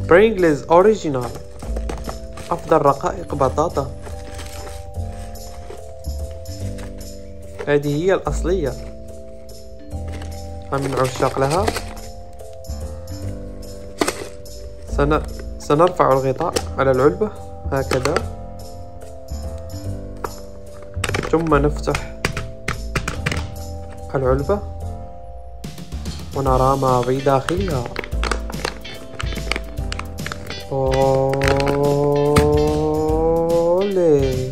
برينجلز أوريجينال، أفضل رقائق بطاطا. هذه هي الأصلية. من عشاق لها سنرفع الغطاء على العلبة هكذا، ثم نفتح العلبة ونرى ما في داخلها. أولي،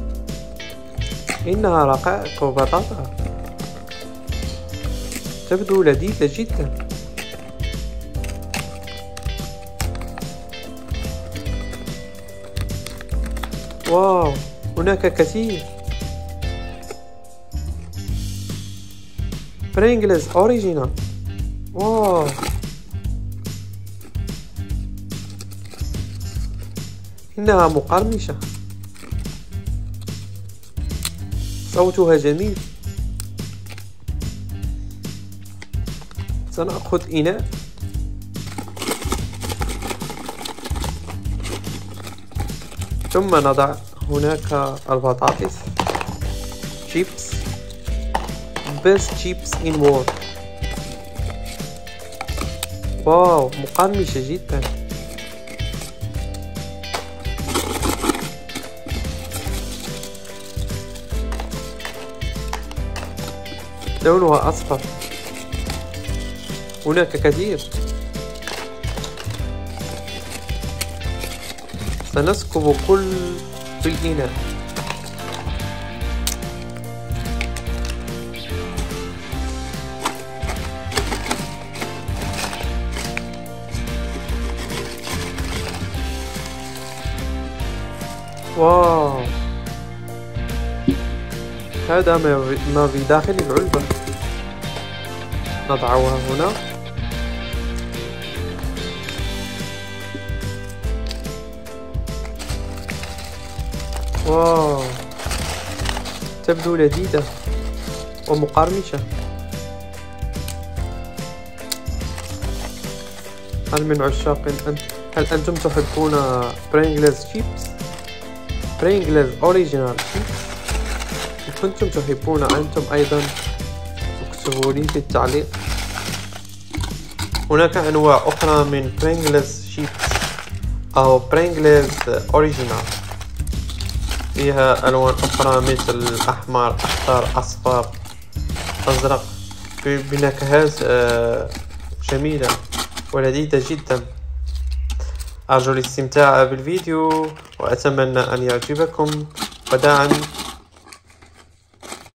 إنها رقائق بطاطا تبدو لذيذة جدا. واو، هناك كثير. برينجلز أوريجينال. واو، إنها مقرمشة، صوتها جميل. سنأخذ إناء ثم نضع هناك البطاطس. شيبس، best chips in world. واو، مقرمشة جدا. لونها أصفر. هناك كثير. سنسكب كل في الإناء. واو، هذا ما في داخل العلبة. نضعها هنا. واو، تبدو لذيذة ومقرمشة. هل من عشاق هل أنتم تحبون برينجلز شيبس؟ برينجلز أوريجينال شيبس. إن كنتم تحبون أنتم أيضا اكتبوا لي في التعليق. هناك أنواع أخرى من برينجلز شيبس أو برينجلز أوريجينال، فيها ألوان أخرى مثل أحمر، أخضر، أصفر، أزرق، بنكهات جميلة ولذيذة جدا. أرجو الاستمتاع بالفيديو وأتمنى أن يعجبكم. وداعا.